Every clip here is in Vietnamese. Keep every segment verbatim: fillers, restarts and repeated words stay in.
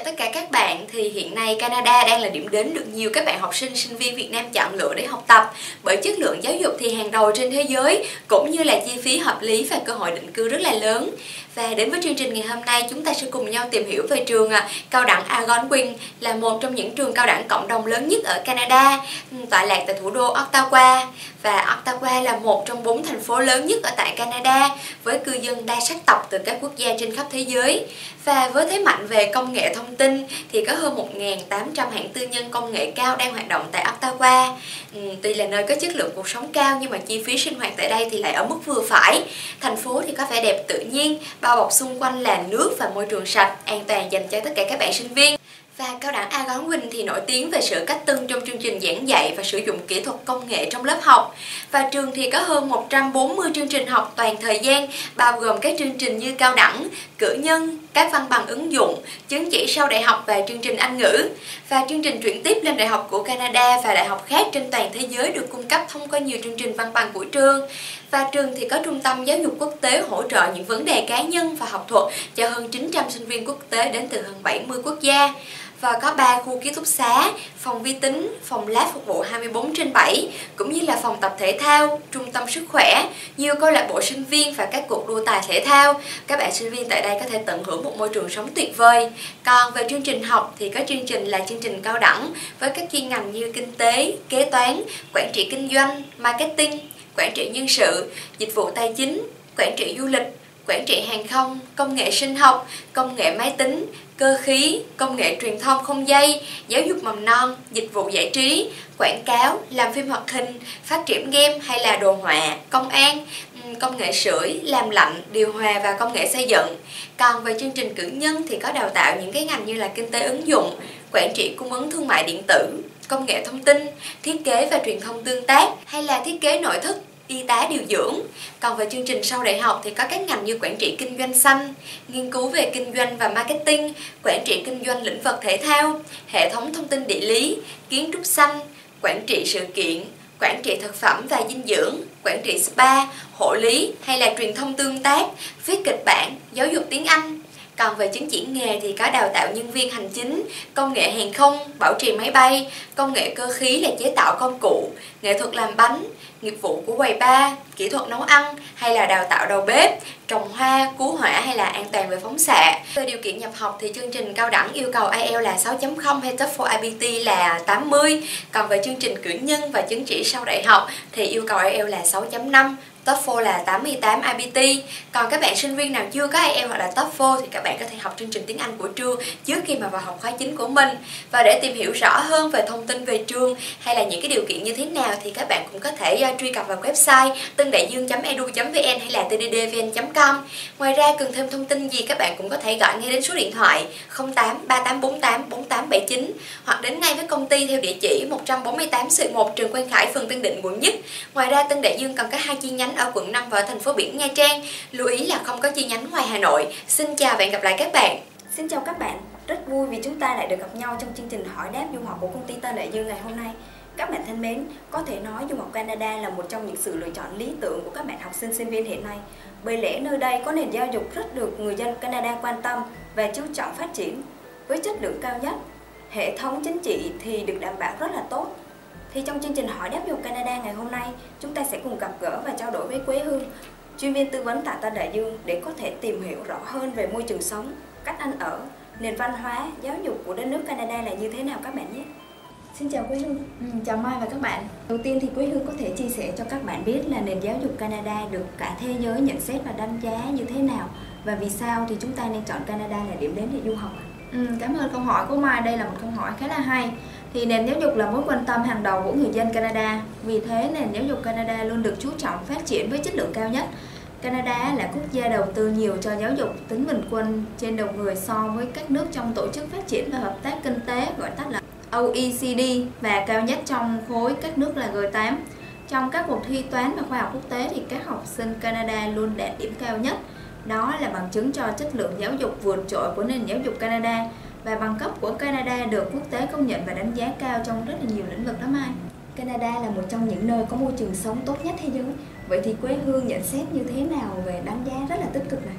tất cả các bạn. Thì hiện nay Canada đang là điểm đến được nhiều các bạn học sinh, sinh viên Việt Nam chọn lựa để học tập, bởi chất lượng giáo dục thì hàng đầu trên thế giới, cũng như là chi phí hợp lý và cơ hội định cư rất là lớn. Và đến với chương trình ngày hôm nay, chúng ta sẽ cùng nhau tìm hiểu về trường cao đẳng Algonquin, là một trong những trường cao đẳng cộng đồng lớn nhất ở Canada, tọa lạc tại thủ đô Ottawa. Và Ottawa là một trong bốn thành phố lớn nhất ở tại Canada, với cư dân đa sắc tộc từ các quốc gia trên khắp thế giới. Và với thế mạnh về công nghệ thông tin thì có hơn một nghìn tám trăm hãng tư nhân công nghệ cao đang hoạt động tại Ottawa. Ừ, tuy là nơi có chất lượng cuộc sống cao nhưng mà chi phí sinh hoạt tại đây thì lại ở mức vừa phải. Thành phố thì có vẻ đẹp tự nhiên, bao bọc xung quanh là nước và môi trường sạch, an toàn dành cho tất cả các bạn sinh viên. Và cao đẳng Algonquin thì nổi tiếng về sự cách tân trong chương trình giảng dạy và sử dụng kỹ thuật công nghệ trong lớp học. Và trường thì có hơn một trăm bốn mươi chương trình học toàn thời gian, bao gồm các chương trình như cao đẳng, cử nhân, các văn bằng ứng dụng, chứng chỉ sau đại học và chương trình Anh ngữ. Và chương trình chuyển tiếp lên đại học của Canada và đại học khác trên toàn thế giới được cung cấp thông qua nhiều chương trình văn bằng của trường. Và trường thì có trung tâm giáo dục quốc tế hỗ trợ những vấn đề cá nhân và học thuật cho hơn chín trăm sinh viên quốc tế đến từ hơn bảy mươi quốc gia. Và có ba khu ký túc xá, phòng vi tính, phòng lab phục vụ hai mươi bốn trên bảy, cũng như là phòng tập thể thao, trung tâm sức khỏe, nhiều câu lạc bộ sinh viên và các cuộc đua tài thể thao. Các bạn sinh viên tại đây có thể tận hưởng một môi trường sống tuyệt vời. Còn về chương trình học thì có chương trình là chương trình cao đẳng với các chuyên ngành như kinh tế, kế toán, quản trị kinh doanh, marketing, quản trị nhân sự, dịch vụ tài chính, quản trị du lịch, quản trị hàng không, công nghệ sinh học, công nghệ máy tính, cơ khí, công nghệ truyền thông không dây, giáo dục mầm non, dịch vụ giải trí, quảng cáo, làm phim hoạt hình, phát triển game hay là đồ họa, công an, công nghệ sưởi, làm lạnh, điều hòa và công nghệ xây dựng. Còn về chương trình cử nhân thì có đào tạo những cái ngành như là kinh tế ứng dụng, quản trị cung ứng thương mại điện tử, công nghệ thông tin, thiết kế và truyền thông tương tác hay là thiết kế nội thất, y tá điều dưỡng. Còn về chương trình sau đại học thì có các ngành như quản trị kinh doanh xanh, nghiên cứu về kinh doanh và marketing, quản trị kinh doanh lĩnh vực thể thao, hệ thống thông tin địa lý, kiến trúc xanh, quản trị sự kiện, quản trị thực phẩm và dinh dưỡng, quản trị spa, hộ lý hay là truyền thông tương tác, viết kịch bản, giáo dục tiếng Anh. Còn về chứng chỉ nghề thì có đào tạo nhân viên hành chính, công nghệ hàng không, bảo trì máy bay, công nghệ cơ khí là chế tạo công cụ, nghệ thuật làm bánh, nghiệp vụ của quầy bar, kỹ thuật nấu ăn hay là đào tạo đầu bếp, trồng hoa, cứu hỏa hay là an toàn về phóng xạ. Về điều kiện nhập học thì chương trình cao đẳng yêu cầu ai eo là sáu chấm không hay TOEFL i bê tê là tám mươi. Còn về chương trình cử nhân và chứng chỉ sau đại học thì yêu cầu ai eo là sáu chấm năm. TOEFL là tám mươi tám i bê tê. Còn các bạn sinh viên nào chưa có ai eo hoặc là TOEFL thì các bạn có thể học chương trình tiếng Anh của trường trước khi mà vào học khóa chính của mình. Và để tìm hiểu rõ hơn về thông tin về trường hay là những cái điều kiện như thế nào thì các bạn cũng có thể uh, truy cập vào website tân đại dương chấm e d u chấm v n hay là t d d v n chấm com. Ngoài ra cần thêm thông tin gì các bạn cũng có thể gọi ngay đến số điện thoại không tám ba tám bốn tám bốn tám bảy chín hoặc đến ngay với công ty theo địa chỉ một trăm bốn mươi tám sự một Trường Quang Khải, phường Tân Định, quận Nhất. Ngoài ra Tân Đại Dương còn có hai chi nhánh ở quận năm và ở thành phố biển Nha Trang. Lưu ý là không có chi nhánh ngoài Hà Nội. Xin chào và hẹn gặp lại các bạn. Xin chào các bạn, rất vui vì chúng ta lại được gặp nhau trong chương trình hỏi đáp du học của công ty Tân Đại Dương ngày hôm nay. Các bạn thân mến, có thể nói du học Canada là một trong những sự lựa chọn lý tưởng của các bạn học sinh sinh viên hiện nay, bởi lẽ nơi đây có nền giáo dục rất được người dân Canada quan tâm và chú trọng phát triển với chất lượng cao nhất. Hệ thống chính trị thì được đảm bảo rất là tốt. Thì trong chương trình hỏi đáp du học Canada ngày hôm nay, chúng ta sẽ cùng gặp gỡ và trao đổi với Quế Hương, chuyên viên tư vấn tại Tân Đại Dương, để có thể tìm hiểu rõ hơn về môi trường sống, cách ăn ở, nền văn hóa, giáo dục của đất nước Canada là như thế nào các bạn nhé. Xin chào Quế Hương. Ừ, chào Mai và các bạn. Đầu tiên thì Quế Hương có thể chia sẻ cho các bạn biết là nền giáo dục Canada được cả thế giới nhận xét và đánh giá như thế nào, và vì sao thì chúng ta nên chọn Canada là điểm đến để du học. Ừ, cảm ơn câu hỏi của Mai. Đây là một câu hỏi khá là hay. Thì nền giáo dục là mối quan tâm hàng đầu của người dân Canada. Vì thế nền giáo dục Canada luôn được chú trọng phát triển với chất lượng cao nhất. Canada là quốc gia đầu tư nhiều cho giáo dục tính bình quân trên đầu người so với các nước trong tổ chức phát triển và hợp tác kinh tế gọi tắt là o e c d, và cao nhất trong khối các nước là G tám. Trong các cuộc thi toán và khoa học quốc tế thì các học sinh Canada luôn đạt điểm cao nhất. Đó là bằng chứng cho chất lượng giáo dục vượt trội của nền giáo dục Canada, và bằng cấp của Canada được quốc tế công nhận và đánh giá cao trong rất là nhiều lĩnh vực đó Mai. Canada là một trong những nơi có môi trường sống tốt nhất thế giới. Vậy thì Quế Hương nhận xét như thế nào về đánh giá rất là tích cực này?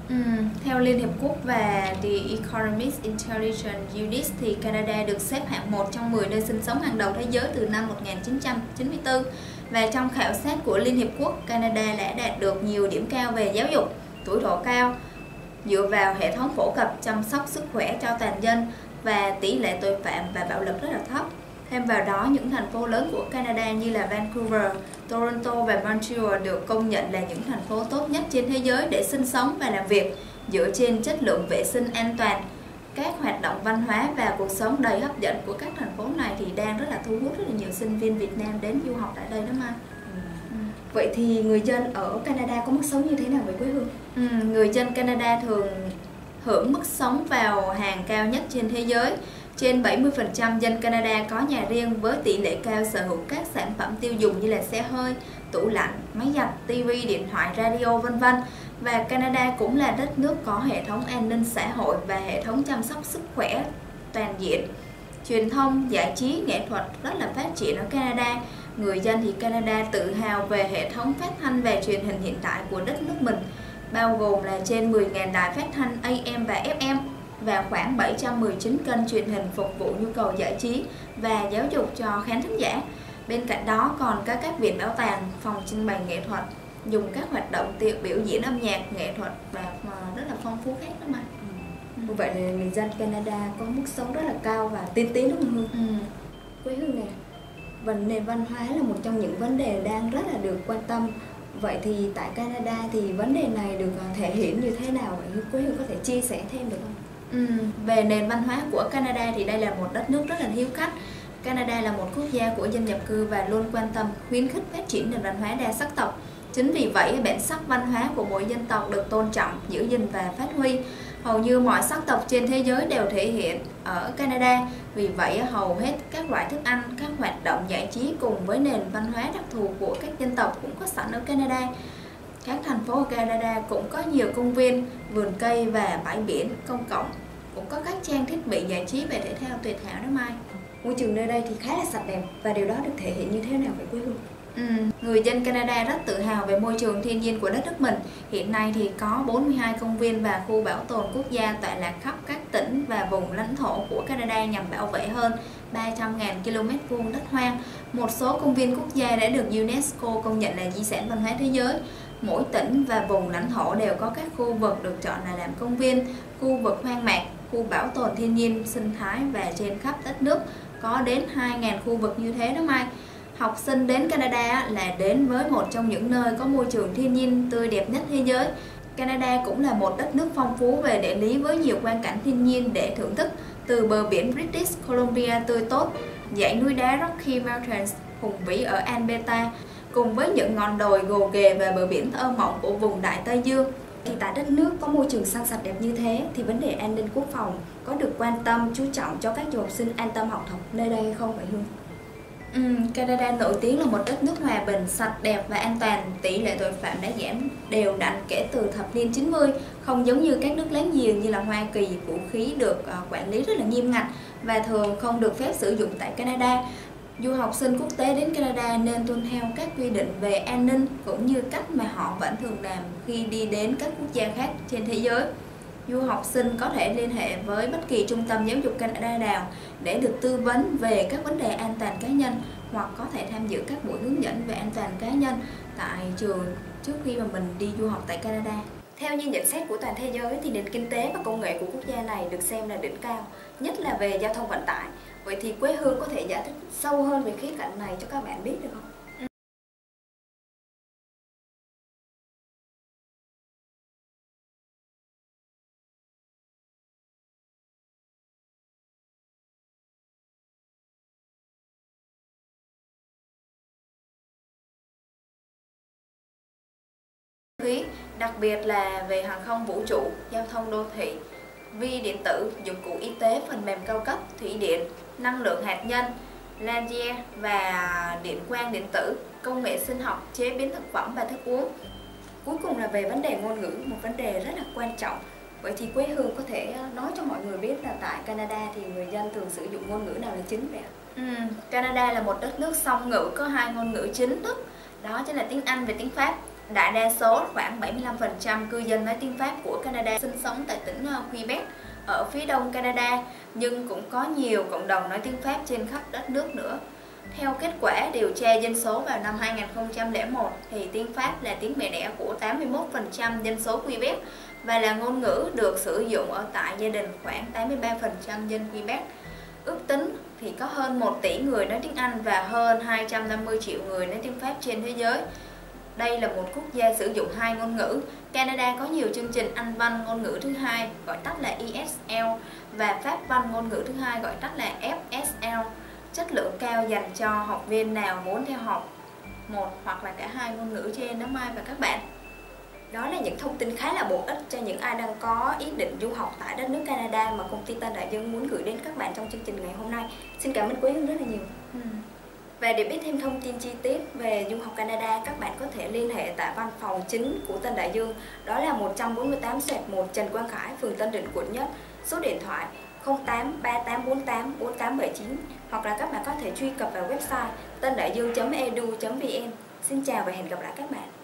Ừ, theo Liên Hiệp Quốc và The Economist Intelligence Unit thì Canada được xếp hạng một trong mười nơi sinh sống hàng đầu thế giới từ năm một nghìn chín trăm chín mươi tư. Và trong khảo sát của Liên Hiệp Quốc, Canada đã đạt được nhiều điểm cao về giáo dục, tuổi thọ cao, dựa vào hệ thống phổ cập chăm sóc sức khỏe cho toàn dân và tỷ lệ tội phạm và bạo lực rất là thấp. Thêm vào đó, những thành phố lớn của Canada như là Vancouver, Toronto và Montreal được công nhận là những thành phố tốt nhất trên thế giới để sinh sống và làm việc dựa trên chất lượng vệ sinh an toàn. Các hoạt động văn hóa và cuộc sống đầy hấp dẫn của các thành phố này thì đang rất là thu hút rất là nhiều sinh viên Việt Nam đến du học tại đây đó mà. Ừ. Vậy thì người dân ở Canada có mức sống như thế nào với quê hương? Ừ, người dân Canada thường hưởng mức sống vào hàng cao nhất trên thế giới. Trên bảy mươi phần trăm dân Canada có nhà riêng với tỷ lệ cao sở hữu các sản phẩm tiêu dùng như là xe hơi, tủ lạnh, máy giặt, tivi, điện thoại, radio, vân vân. Và Canada cũng là đất nước có hệ thống an ninh xã hội và hệ thống chăm sóc sức khỏe toàn diện. Truyền thông, giải trí, nghệ thuật rất là phát triển ở Canada. Người dân thì Canada tự hào về hệ thống phát thanh và truyền hình hiện tại của đất nước mình, bao gồm là trên mười nghìn đài phát thanh A M và F M và khoảng bảy trăm mười chín kênh truyền hình phục vụ nhu cầu giải trí và giáo dục cho khán thính giả. Bên cạnh đó còn có các viện bảo tàng, phòng trưng bày nghệ thuật, dùng các hoạt động tiệc biểu diễn âm nhạc, nghệ thuật và rất là phong phú khác đó mà. Ừ. Vậy là người dân Canada có mức sống rất là cao và tiên tiến đúng không Hương? Ừ. Quê hương nè, vấn đề văn hóa là một trong những vấn đề đang rất là được quan tâm. Vậy thì tại Canada thì vấn đề này được thể hiện như thế nào? Vậy Quê hương có thể chia sẻ thêm được không? Ừ. Về nền văn hóa của Canada thì đây là một đất nước rất là hiếu khách. Canada là một quốc gia của dân nhập cư và luôn quan tâm khuyến khích phát triển nền văn hóa đa sắc tộc. Chính vì vậy, bản sắc văn hóa của mỗi dân tộc được tôn trọng, giữ gìn và phát huy. Hầu như mọi sắc tộc trên thế giới đều thể hiện ở Canada. Vì vậy, hầu hết các loại thức ăn, các hoạt động giải trí cùng với nền văn hóa đặc thù của các dân tộc cũng có sẵn ở Canada. Các thành phố ở Canada cũng có nhiều công viên, vườn cây và bãi biển công cộng. Cũng có các trang thiết bị giải trí về thể thao tuyệt hảo đó Mai. Môi trường nơi đây thì khá là sạch đẹp và điều đó được thể hiện như thế nào với quê hương? Ừ, người dân Canada rất tự hào về môi trường thiên nhiên của đất nước mình. Hiện nay thì có bốn mươi hai công viên và khu bảo tồn quốc gia tọa lạc khắp các tỉnh và vùng lãnh thổ của Canada nhằm bảo vệ hơn ba trăm nghìn ki lô mét vuông đất hoang. Một số công viên quốc gia đã được UNESCO công nhận là di sản văn hóa thế giới. Mỗi tỉnh và vùng lãnh thổ đều có các khu vực được chọn là làm công viên, khu vực hoang mạc, khu bảo tồn thiên nhiên, sinh thái và trên khắp đất nước có đến hai nghìn khu vực như thế đó Mai. Học sinh đến Canada là đến với một trong những nơi có môi trường thiên nhiên tươi đẹp nhất thế giới. Canada cũng là một đất nước phong phú về địa lý với nhiều quang cảnh thiên nhiên để thưởng thức, từ bờ biển British Columbia tươi tốt, dãy núi đá Rocky Mountains hùng vĩ ở Alberta, cùng với những ngọn đồi gồ ghề và bờ biển thơ mộng của vùng Đại Tây Dương. Thì tại đất nước có môi trường xanh sạch đẹp như thế thì vấn đề an ninh quốc phòng có được quan tâm, chú trọng cho các du học sinh an tâm học tập nơi đây hay không vậy Hương? Ừ, Canada nổi tiếng là một đất nước hòa bình, sạch đẹp và an toàn. Tỷ lệ tội phạm đã giảm đều đặn kể từ thập niên chín mươi. Không giống như các nước láng giềng như là Hoa Kỳ, vũ khí được uh, quản lý rất là nghiêm ngặt và thường không được phép sử dụng tại Canada. Du học sinh quốc tế đến Canada nên tuân theo các quy định về an ninh cũng như cách mà họ vẫn thường làm khi đi đến các quốc gia khác trên thế giới. Du học sinh có thể liên hệ với bất kỳ trung tâm giáo dục Canada nào để được tư vấn về các vấn đề an toàn cá nhân hoặc có thể tham dự các buổi hướng dẫn về an toàn cá nhân tại trường trước khi mà mình đi du học tại Canada. Theo như nhận xét của toàn thế giới thì nền kinh tế và công nghệ của quốc gia này được xem là đỉnh cao, nhất là về giao thông vận tải. Vậy thì quê hương có thể giải thích sâu hơn về khía cạnh này cho các bạn biết được không? Khí, đặc biệt là về hàng không vũ trụ, giao thông đô thị, vi điện tử, dụng cụ y tế, phần mềm cao cấp, thủy điện, năng lượng hạt nhân, laser và điện quang điện tử, công nghệ sinh học, chế biến thực phẩm và thức uống. Cuối cùng là về vấn đề ngôn ngữ, một vấn đề rất là quan trọng. Vậy thì quê hương có thể nói cho mọi người biết là tại Canada thì người dân thường sử dụng ngôn ngữ nào là chính vậy ạ? Ừ, Canada là một đất nước song ngữ có hai ngôn ngữ chính thức, đó chính là tiếng Anh và tiếng Pháp. Đại đa số khoảng bảy mươi lăm phần trăm cư dân nói tiếng Pháp của Canada sinh sống tại tỉnh Quebec ở phía đông Canada, nhưng cũng có nhiều cộng đồng nói tiếng Pháp trên khắp đất nước nữa. Theo kết quả điều tra dân số vào năm hai nghìn không trăm lẻ một thì tiếng Pháp là tiếng mẹ đẻ của tám mươi mốt phần trăm dân số Quebec và là ngôn ngữ được sử dụng ở tại gia đình khoảng tám mươi ba phần trăm dân Quebec. Ước tính thì có hơn một tỷ người nói tiếng Anh và hơn hai trăm năm mươi triệu người nói tiếng Pháp trên thế giới. Đây là một quốc gia sử dụng hai ngôn ngữ. Canada có nhiều chương trình Anh văn ngôn ngữ thứ hai gọi tắt là E S L và Pháp văn ngôn ngữ thứ hai gọi tắt là F S L. Chất lượng cao dành cho học viên nào muốn theo học một hoặc là cả hai ngôn ngữ trên đó Mai và các bạn. Đó là những thông tin khá là bổ ích cho những ai đang có ý định du học tại đất nước Canada mà công ty Tân Đại Dương muốn gửi đến các bạn trong chương trình ngày hôm nay. Xin cảm ơn Quế Hương rất là nhiều. Ừ. Và để biết thêm thông tin chi tiết về du học Canada, các bạn có thể liên hệ tại văn phòng chính của Tân Đại Dương, đó là một trăm bốn mươi tám xẹt một Trần Quang Khải, phường Tân Định, quận Nhất, số điện thoại không tám ba tám bốn tám bốn tám bảy chín, hoặc là các bạn có thể truy cập vào website tân đại dương chấm e d u chấm v n. Xin chào và hẹn gặp lại các bạn.